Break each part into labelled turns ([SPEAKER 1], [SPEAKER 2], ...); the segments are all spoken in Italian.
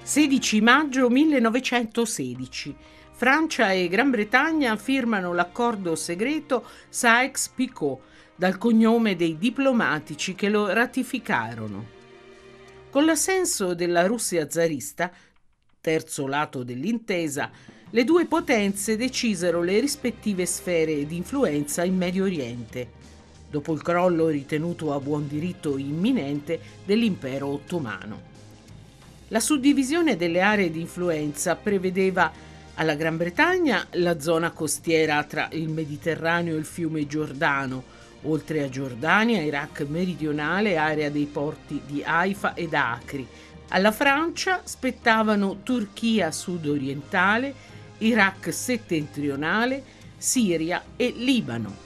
[SPEAKER 1] 16 maggio 1916. Francia e Gran Bretagna firmano l'accordo segreto Sykes-Picot, dal cognome dei diplomatici che lo ratificarono. Con l'assenso della Russia zarista, terzo lato dell'intesa, le due potenze decisero le rispettive sfere di influenza in Medio Oriente, dopo il crollo ritenuto a buon diritto imminente dell'impero ottomano. La suddivisione delle aree di influenza prevedeva alla Gran Bretagna la zona costiera tra il Mediterraneo e il fiume Giordano, oltre a Giordania, Iraq meridionale, area dei porti di Haifa ed Acri. Alla Francia spettavano Turchia sud-orientale, Iraq settentrionale, Siria e Libano.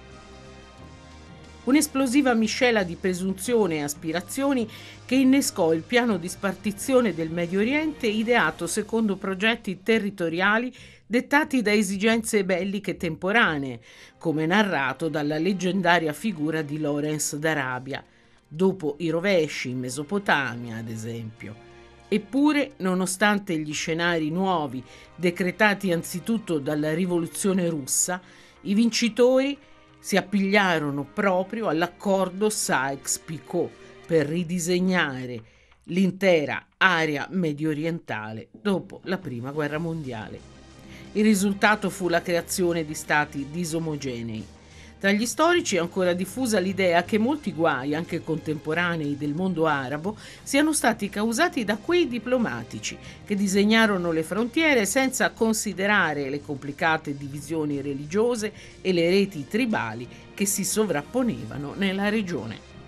[SPEAKER 1] Un'esplosiva miscela di presunzione e aspirazioni che innescò il piano di spartizione del Medio Oriente ideato secondo progetti territoriali dettati da esigenze belliche temporanee, come narrato dalla leggendaria figura di Lawrence d'Arabia, dopo i rovesci in Mesopotamia, ad esempio. Eppure, nonostante gli scenari nuovi, decretati anzitutto dalla rivoluzione russa, i vincitori si appigliarono proprio all'accordo Sykes-Picot per ridisegnare l'intera area mediorientale dopo la Prima Guerra Mondiale. Il risultato fu la creazione di stati disomogenei. Tra gli storici è ancora diffusa l'idea che molti guai, anche contemporanei del mondo arabo, siano stati causati da quei diplomatici che disegnarono le frontiere senza considerare le complicate divisioni religiose e le reti tribali che si sovrapponevano nella regione.